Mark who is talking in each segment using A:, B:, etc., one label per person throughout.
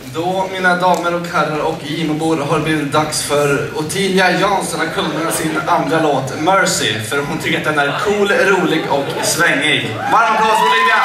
A: Då, mina damer och herrar och Gimobor, har det blivit dags för Ottilia Jansson att sjunga sin andra låt, Mercy, för hon tycker att den är cool, rolig och svängig. Varm applåd för Olivia!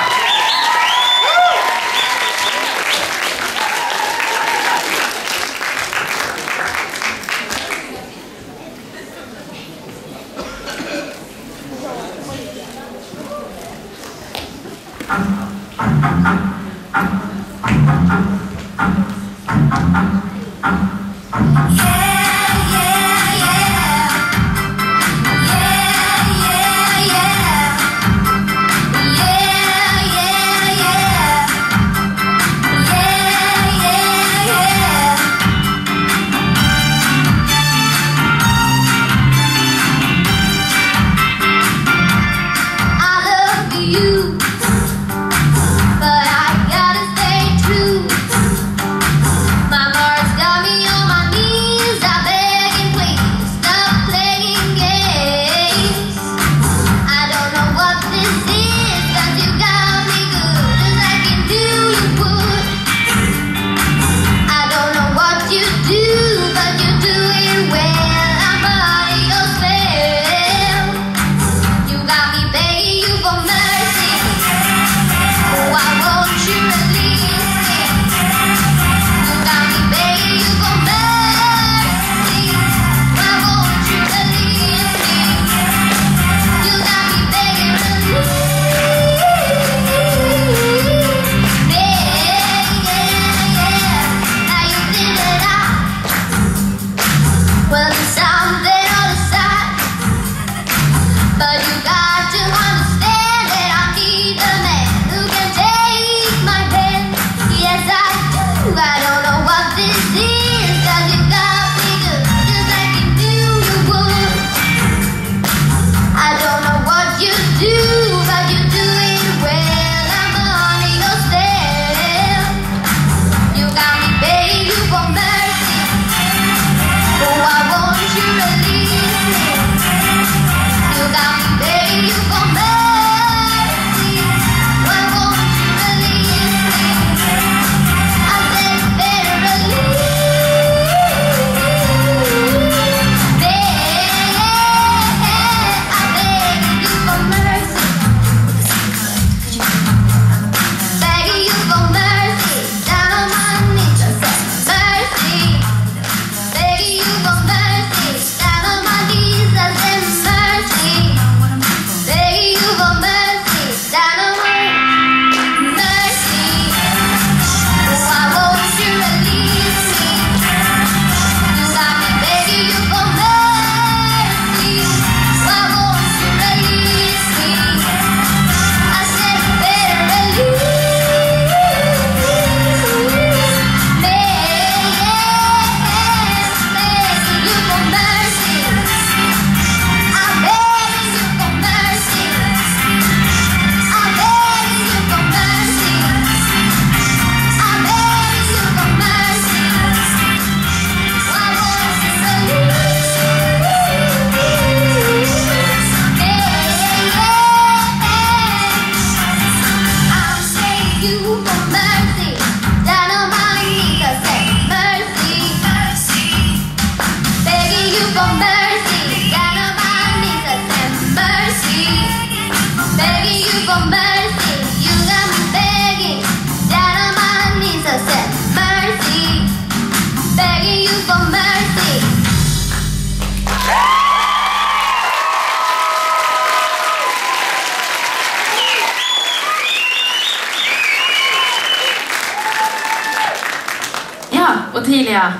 B: Ottilia,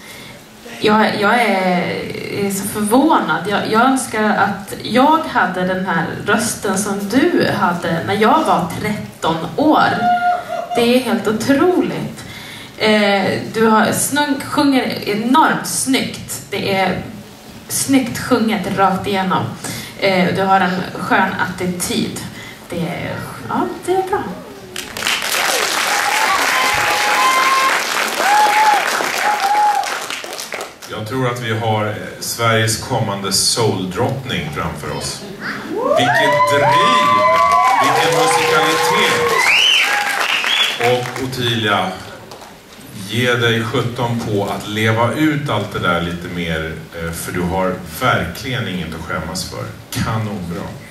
B: jag är så förvånad. Jag önskar att jag hade den här rösten som du hade när jag var 13 år. Det är helt otroligt. Du sjunger enormt snyggt. Det är snyggt sjunget rakt igenom. Du har en skön attityd. Det är bra.
C: Jag tror att vi har Sveriges kommande soul-drottning framför oss. Vilket driv! Vilken musikalitet! Och Ottilia, Ge dig 17 på att leva ut allt det där lite mer, för du har verkligen inget att skämmas för. Kanonbra.